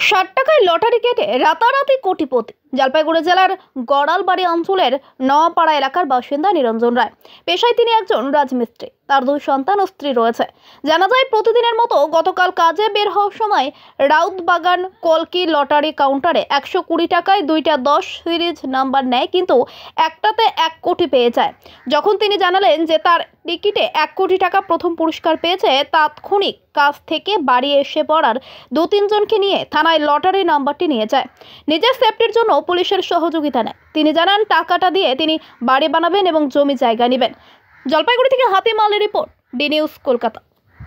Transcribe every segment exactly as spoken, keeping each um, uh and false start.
ষাট টাকায় লটারি কেটে রাতারাতি কোটিপতি। জলপাইগুড়ি জেলার গড়ালবাড়ি অঞ্চলের নওয়াপাড়া এলাকার বাসিন্দা নিরঞ্জন রায়। পেশায় তিনি একজন রাজমিস্ত্রি। তার দুই সন্তান ও স্ত্রী রয়েছে। জানা যায়, প্রতিদিনের মতো গতকাল কাজে বের হওয়ার সময় রাউতবাগান কলকি লটারি কাউন্টারে একশো কুড়ি টাকায় দুইটা দশ সিরিজ নাম্বার নেয়, কিন্তু একটাতে এক কোটি পেয়ে যায়। যখন তিনি জানালেন যে তার টিকিটে এক কোটি টাকা প্রথম পুরস্কার পেয়েছে, তাৎক্ষণিক কাজ থেকে বাড়ি এসে পড়ার দু তিনজনকে নিয়ে থানায় লটারি নাম্বারটি নিয়ে যায়। নিজের সেফটির জন্য পুলিশের সহযোগিতা নেয়। তিনি জানান, টাকাটা দিয়ে তিনি বাড়ি বানাবেন এবং জমি জায়গা নেবেন। জলপাইগুড়ি থেকে হাতিম আলীর রিপোর্ট, ডি নিউজ কলকাতা।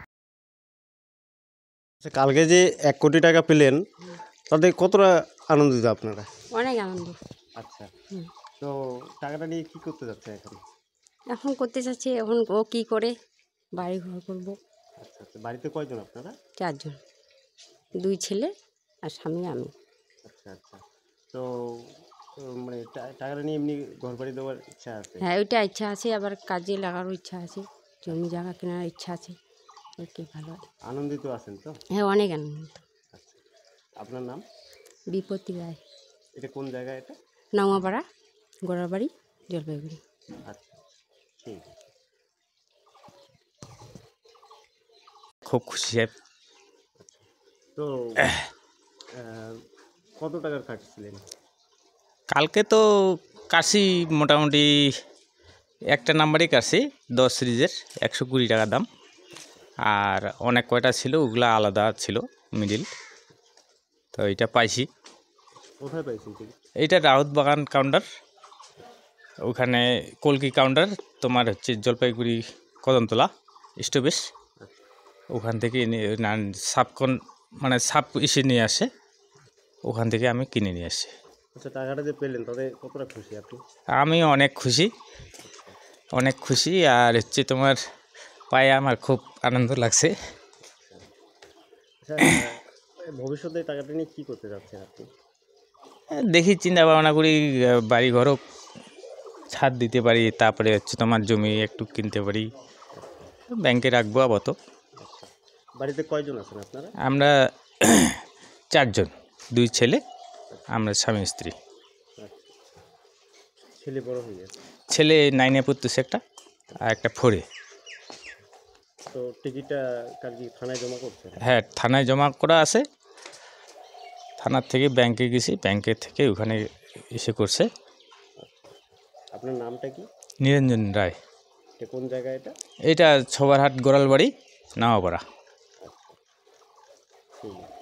কালকে যে এক কোটি টাকা পেলেন, তাতে কতটা আনন্দিত আপনারা? অনেক আনন্দ। আচ্ছা, তো টাকাটা নিয়ে কি করতে যাচ্ছে এখন? এখন করতে চাচ্ছি, এখন ও কি করে বাড়ি ঘর করবো। আচ্ছা আচ্ছা, বাড়িতে কয়জন আপনারা? চারজন, দুই ছেলে আর স্বামী, আমি। আচ্ছা আচ্ছা, তো তো মানে টা- টাকাটা নিয়ে এমনি ঘর বাড়ি দেওয়ার ইচ্ছা আছে? হ্যাঁ, ওইটা ইচ্ছা আছে, আবার কাজে লাগারও ইচ্ছা আছে, জমি জায়গা কেনার ইচ্ছা আছে। আর কি ভালো হয়। আনন্দিত আছেন তো? হ্যাঁ, অনেক আনন্দ। আচ্ছা, আপনার নাম? বিপত্তি রায়। এটা কোন জায়গা এটা? নওয়াপাড়া, গোড়াবাড়ি, জলপাইগুড়ি। আচ্ছা, ঠিক আছে। খুব খুশি সাহেব। তো আহ, কত টাকার কাটছিলেন? কালকে তো কাশি মোটামুটি একটা নাম্বারই কাশি দশ সিরিজের একশো কুড়ি টাকা দাম, আর অনেক কয়টা ছিল, ওগুলা আলাদা ছিল মিডিল। তো এটা পাইছি। কোথায় পাইছেন টিকিট? এইটা রাউতবাগান কাউন্টার, ওখানে কলকি কাউন্টার তোমার হচ্ছে জলপাইগুড়ি কদমতলা স্টপেজ, ওখান থেকে সাবকন মানে সাব এসে নিয়ে আসে, ওখান থেকে আমি কিনে নিয়ে আসি। আচ্ছা, টাকাটা যে পেলেন তাতে কতটা খুশি আপনি? আমি অনেক খুশি, অনেক খুশি। আর হচ্ছে তোমার পায়ে আমার খুব আনন্দ লাগছে। আচ্ছা, ভবিষ্যতে টাকাটা নিয়ে কী করতে যাচ্ছেন আপনি? দেখি, চিন্তা ভাবনা করি বাড়ি ঘরও ছাদ দিতে পারি, তারপরে হচ্ছে তোমার জমি একটু কিনতে পারি, ব্যাংকে রাখবো আপাতত। বাড়িতে কয়জন আছেন আপনারা? আমরা চারজন, দুই ছেলে, আমরা স্বামী স্ত্রী। ছেলে বড় হয়ে গেছে? ছেলে নাইনে পড়তেছে একটা, আর একটা ফোরে। তো টিকিটটা কাল কি থানায় জমা করছে? হ্যাঁ, থানায় জমা করা আছে। থানার থেকে ব্যাংকে গেছি, ব্যাংকের থেকে ওখানে এসে করছে। আপনার নামটা কি? নিরঞ্জন রায়। এটা কোন জায়গা এটা? এটা ছবারহাট গোড়ালবাড়ি, নওয়াপাড়া। ঠিক আছে।